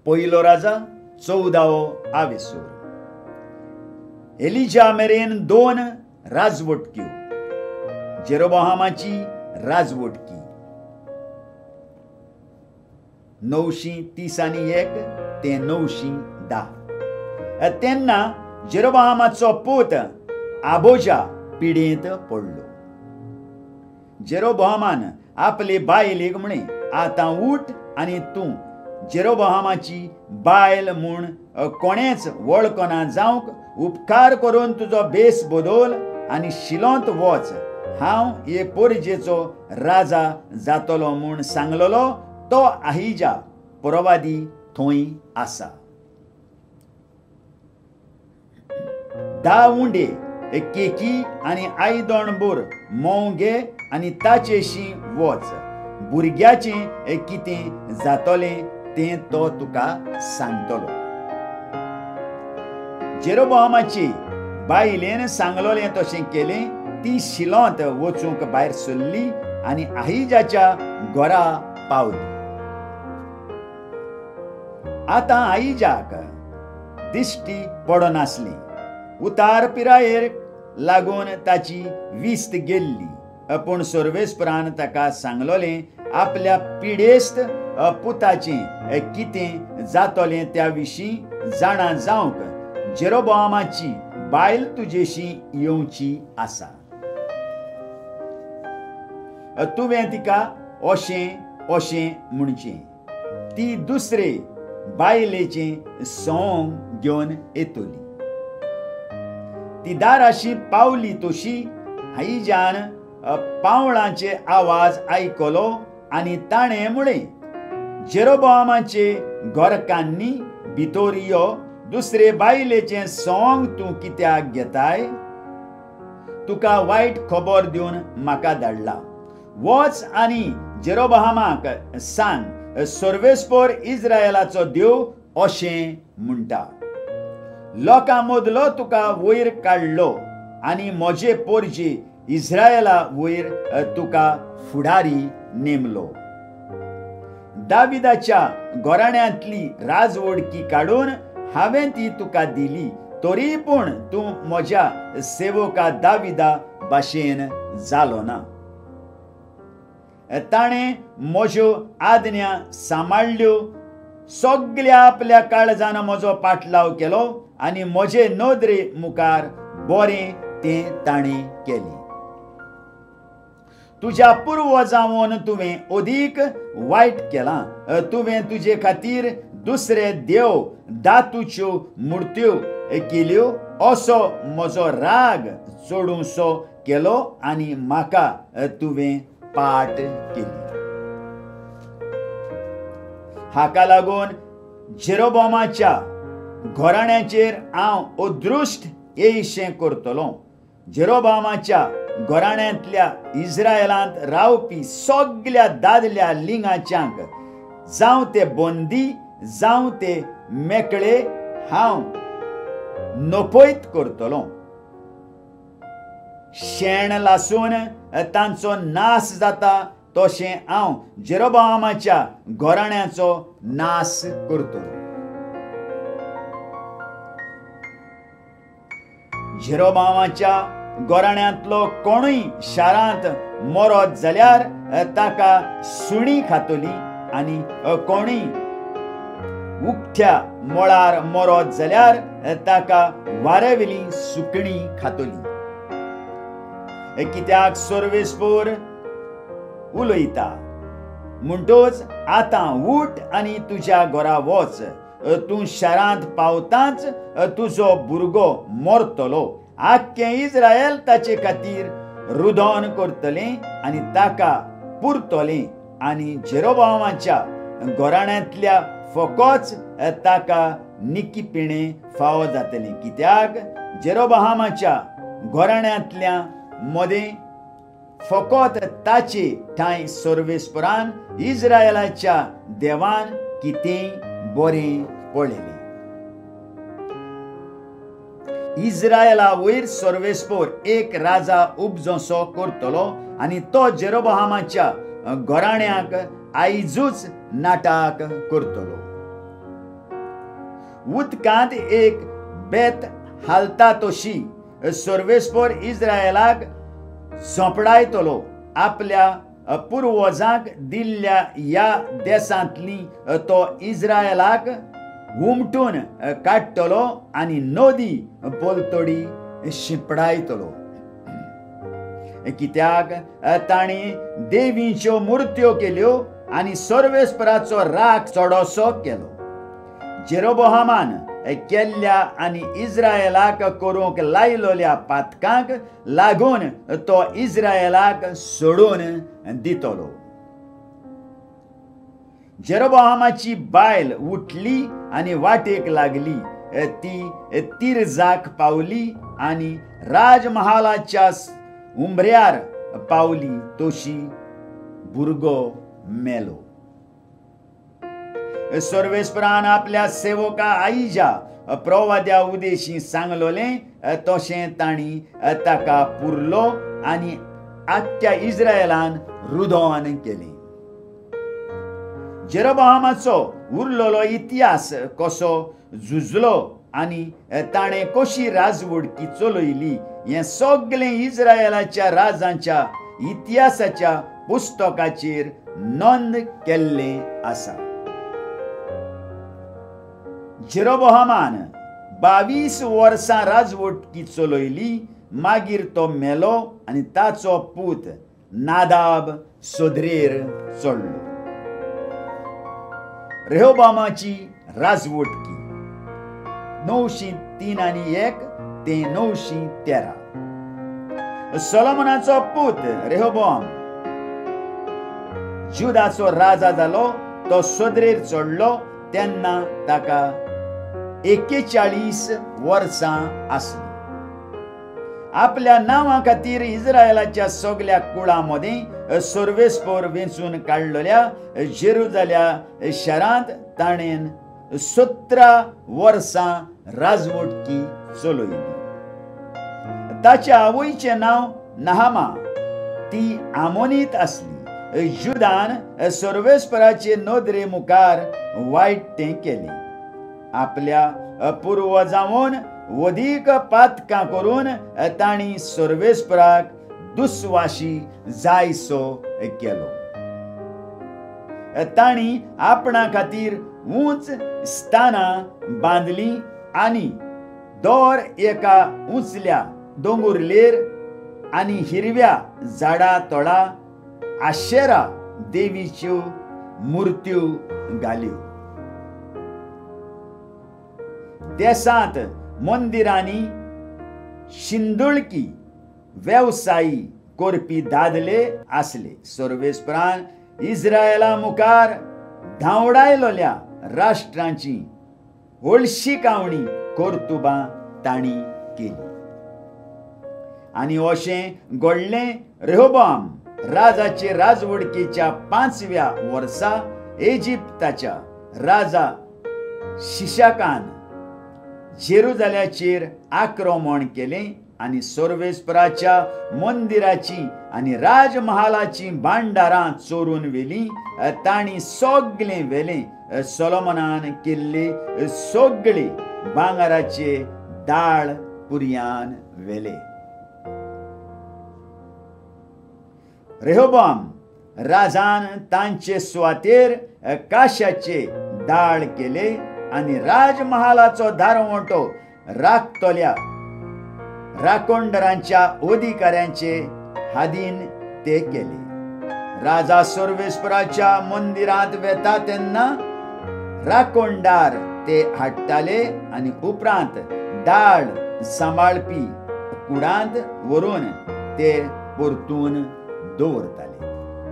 पयलो राजा 14वो आवेसूर. एलिजा मेरेन 2 राजवटक्यो. जेरोबोआमाची राजवटकी 931 ते 910. तेन्ना जेरोबोआमाचो पूत आबोजा पिडेंत पडलो. जेरोबोआमान आपले बायलेक म्हणे, आतां उठ आनी तूं जेरोबोआमाची बायल म्हूण कोणेच वळखना जावंक उपकार करून तुजो भेस बदल आनी शिलोंत वच. हांव हे पोरजेचो राजा जातलो म्हूण सांगलोलो तो आहिजा प्रवादी थंय आसा. 10 उंडे केकी आनी आयदोणभर मोंव घे आनी ताचेशी वच. भुरग्याचें कितें जातलें तें तो तुका सांगतलो. जेरोबोआमाची बायलेन सांगलोलें तशें केलें. ती शिलोंत वचूंक भायर सरली आनी आहिजाच्या घरा पावली. आतां आहिजाक दिश्टी पडनासली. उतार पिरायेर लागून ताची विस्त गेल्ली. पूण सर्वेस्परान ताका सांगलोलें, आपल्या पिडेस्त पुताचें कितें जातलें त्या विशीं जाणा जावंक जेरोबोआमाची बायल तुजेशी येवची आसा. तुवें तिका अशें म्हणचें. ती दुसरे बायलेचें सोंग घेवन येतली. ती दाराशी पावली तशी आहिजान पावळांचे आवाज आयकलो आनी ताणें म्हळें, जेरोबोआमाचे घरकान्नी भितर यो. दुसरे बायलेचें सोंग तूं कित्याक घेताय? तुका वायट खबर दिवन म्हाका धाडला. वच आनी जेरोबोआमाक सांग, सर्वेस्पर इस्रायेलाचो देव अशें म्हणटा, लोकां मदलो तुका वयर काडलो आनी म्हजे पोरजे इस्रायेला वयर तुका फुडारी नेमलो. दाविदाच्या घराण्यांतली राजवडकी काडून हांवें ती तुका दिली. तरी पूण तूं म्हज्या सेवका दाविदा भाशेन जालो ना. ताणें म्हज्यो आज्ञा सांबाळल्यो. सगळ्या आपल्या काळजान म्हजो पाटलाव केलो आनी म्हजे नदरे मुखार बरें तें ताणें केलें. तुज्या पुर्वजांवन तुवें अदीक वायट केलां. तुवें तुजे खातीर दुसरे देव धातूच्यो मुर्त्यो केल्यो. असो म्हजो राग चडूसो केलो आनी म्हाका तुवें पाट केली. हाका लागून जेरोबोआमाच्या घराण्याचेर हांव अदृश्ट येयशें करतलों. जेरोबोआमाच्या घराण्यांतल्या इस्रायेलांत रावपी सगळ्या दादल्या लिंगाच्यांक, जावं ते बंदी जावं ते मेकळे, हांव नपयत करतलों. शेण लासून तांचो नाश जाता तशें हांव जेरोबोआमाच्या घराण्याचो नाश करतलों. जेरोबोआमाच्या घराण्यांतलो कोणूय शारांत मरत जाल्यार ताका सुणी खातली आनी कोणूय उक्त्या मळार मरत जाल्यार ताका वाऱ्यावेली सुकणी खातली. कित्याक सर्वेस्पर उलयता म्हणटच आतां उठ आनी तुज्या घरा वच. तूं शारांत पावतांच तुजो भुरगो मरतलो. आख्खें इस्रायल ताचे खातीर रुदन करतलें आनी ताका पुरतलें आनी जेरोबोआमाच्या घराण्यांतल्या फकत ताका निकीपिणें फावो जातलें. कित्याक जेरोबोआमाच्या घराण्यांतल्या मदें फकत ताचे ठांय सर्वेस्परान इस्रायेलाच्या देवान कितेंय बरें पळयलें. इस्रायेला वयर सर्वेस्पर एक राजा उपजोसो करतलो आनी तो जेरोबोआमाच्या घराण्यांक आयजूच नाटाक करतलो. उदकांत एक बेत हालता तशी सर्वेस्पर इस्रायलाक झोपडायतलो. आपल्या पुर्वजांक दिल्ल्या या देशांतली तो इस्रायलाक उमटून काडटलो आनी नदी बोलतोडी शिंपडायतलो. कित्याक ताणी देवीच्यो मुर्त्यो केल्यो आनी सर्वेस्पराचो राग चोडोसो केलो. जेरोबोआमान केल्ल्या आनी इस्रायलाक करूंक लायलोल्या पातकांक लागून तो इस्रायलाक सोडून दितलो. जेरोबोआमाची बायल उठली आनी वाटेक लागली. ती तिर्जाक पावली आनी राजमहालाच्या उंबऱ्यार पावली तोशी भुरगो मेलो. सर्वेस्परान आपल्या सेवका आईजा प्रवाद्या उदेशी सांगलोलें तशें ताणी ताका पुरलो आनी आख्ख्या इस्रायलान रुदोवन केलें. जेरोबोआमाचो उरलोलो इतिहास कसो झुजलो आनी ताणें कशी राजवडकी चलयली हें सगळें इस्रायलाच्या राजांच्या इतिहासाच्या पुस्तकाचेर नोंद केल्लें आसा. जेरोबोआमान 22 वर्सां राजवटकी चलयली. मागीर तो मेलो आनी ताचो पूत नादाब सोदरेर चडलो. रेहोबोआमाची राजवटकी 903 ते 913. सोलोमोनाचो पूत रेहोबोआम जुदाचो राजा जालो. तो सोदरेर चडलो तेन्ना ताका 41 वर्सां आसली. आपल्या नांवा खातीर इस्रायलाच्या सगळ्या कुळां मदीं सर्वेस्पर वेंचून काडलेल्या जेरुजाल्या शारांत ताणें 17 वर्सां राजवटकी चलयली. ताच्या आवयचें नांव नाहामा. ती आमोनीत आसली. जुदान सर्वेस्पराचे नदरे मुखार वायटें केलें. आपल्या पुर्वजांवन वदीक पातकां करून तांणी सर्वेस्पराक दुस्वाशी जायसो केलो. तांणी आपणा खातीर उंच स्थानां बांदलीं आनी दर एका उंचल्या दोंगुरलेर आनी हिरव्या झाडां तोडा आशेरा देवीच्यो मुर्त्यो घाल्यो. देसांत मंदिरांनी शिंदुळकी वेवसायी करपी दादले आसले. सर्वेस्परान इस्रायला मुखार धांवडायलोल्या राष्ट्रांची हळशिकावणी कर्तुबां तांणी केली. आनी अशें घडलें. रेहोबोआम राजाचे राजवडकेच्या 5व्या वर्सा इजिप्ताच्या राजा शिशाकान जेरुजाल्याचेर आक्रमण केलें आनी सर्वेस्पराच्या मंदिराची आनी राजमहालाची भांडारां चोरून व्हेलीं. तांणी सगळें व्हेलें. सोलोमोनान केल्ले सगळे भांगाराचे दाळ पुरयान व्हेले. रेहोबोआम राजान तांचे सुवातेर काश्याचे दाळ केले आनी राजमहालाचो दारवटो राखतल्या राखणदारांच्या अधिकाऱ्यांचे हातीन ते केले. राजा सर्वेस्पराच्या मंदिरांत वेता तेन्ना राखणदार ते हाडटाले आनी उपरांत दाळ सांबाळपी कुडांत व्हरून ते परतून दवरताले.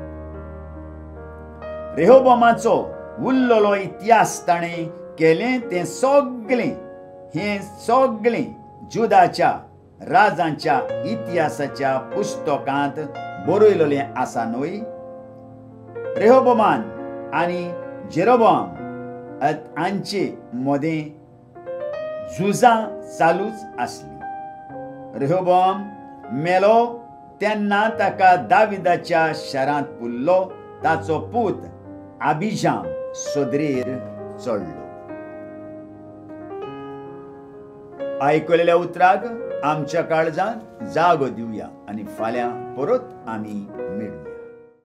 रेहोबोआमाचो उरलोलो इतिहास ताणें केलें तें सगळें हें सगळें जुदाच्या राजांच्या इतिहासाच्या पुस्तकांत बरयलेलें आसा न्हय. रेहोबोआमान आनी जेरोबोआम हांचे मदें झुजां चालूच आसलीं. रेहोबोआम मेलो तेन्ना ताका दाविदाच्या शारांत पुरलो. ताचो पूत आबिजाम सोदरेर चडलो. आयकलेल्या उतराक आमच्या काळजांत जागो दिवया आनी फाल्यां परत आमी